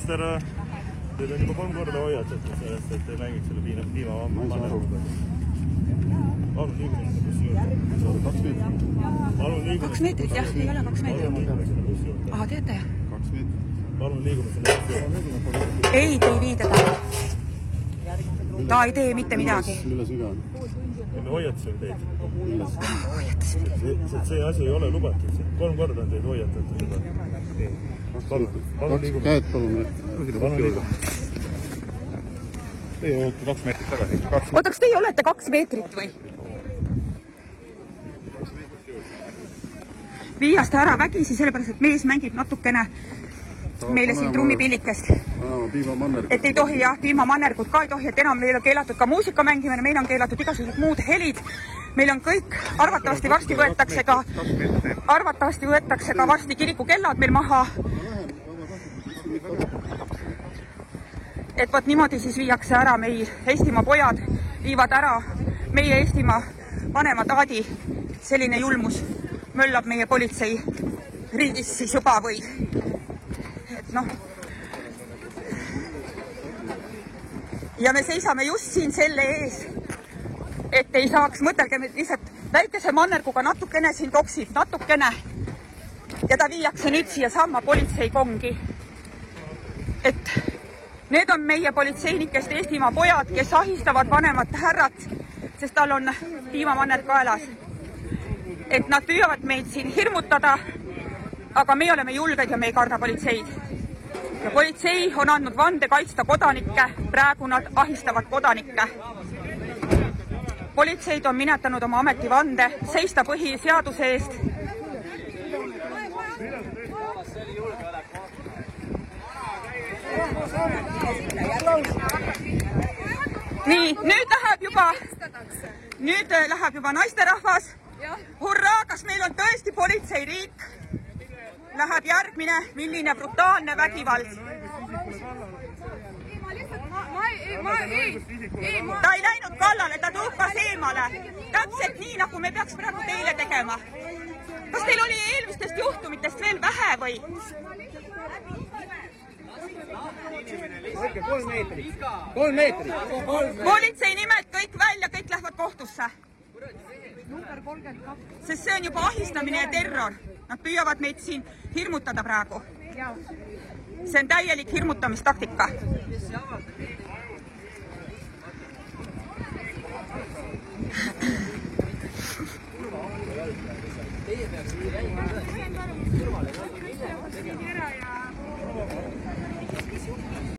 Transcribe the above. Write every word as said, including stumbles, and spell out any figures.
minister, teid on juba kolm korda hoiatatud sellest, et te mängiks selle piima mannerguga. Palun liigume selle bussi juurde. Kaks meetrit. Palun liigume. Kaks meetrit, jah, ei ole kaks meetrit. Aha, teete? Kaks meetrit. Palun liigume selle bussi juurde. Ei, te ei vii teda. Ta ei tee mitte midagi. Milles viga on? Me hoiatasime teid. Hoiatasime. See asi ei ole lubatud. Kolm korda on teid hoiatatud juba. Palun liigume. Käed palun. Palun liigume. Teie olete kaks meetrit tagasi. Oota, kas teie olete kaks meetrit või? Viiast ära vägisi, sellepärast, et mees mängib natukene meile siin trummipillikest. Et ei tohi, jah, piimamannergut ka ei tohi, et enam meil on keelatud ka muusika mängimine, meil on keelatud igasugused muud helid. Meil on kõik, arvatavasti varsti võetakse ka, arvatavasti võetakse ka varsti kirikukellad meil maha. Et võt niimoodi siis viiakse ära meil Eestimaa pojad, viivad ära meie Eestimaa vanema taadi. Selline julmus möllab meie politsei riigis siis juba või. Et noh. Ja me seisame just siin selle ees, et ei saaks, mõtelge lihtsalt väikese mannerguga natukene siin toksib, natukene. Ja ta viiakse nüüd siia samma politseikongi. Et need on meie politseinikest Eestimaa pojad, kes ahistavad vanemat härrat, sest tal on piimamanner kaelas. Et nad püüavad meid siin hirmutada, aga me oleme julged ja me ei karda politseid. Ja politsei on andnud vande kaitsta kodanikke, praegu nad ahistavad kodanikke. Politseid on minetanud oma ametivande, seista põhiseaduse eest. Nii, nüüd läheb juba, nüüd läheb juba naisterahvas. Hurraa, kas meil on tõesti politseiriik? Läheb järgmine, milline brutaalne vägivald. Ta ei läinud kallale, ta tuhkas eemale. Täpselt nii, nagu me peaks praegu teile tegema. Kas teil oli eelmistest juhtumitest veel vähe või? Kolm meetrit. Kolm meetrit. Politsei nimed kõik välja, kõik lähevad kohtusse. Sest see on juba ahistamine ja terror. Nad püüavad meid siin hirmutada praegu. See on täielik hirmutamistaktika. Teie peaks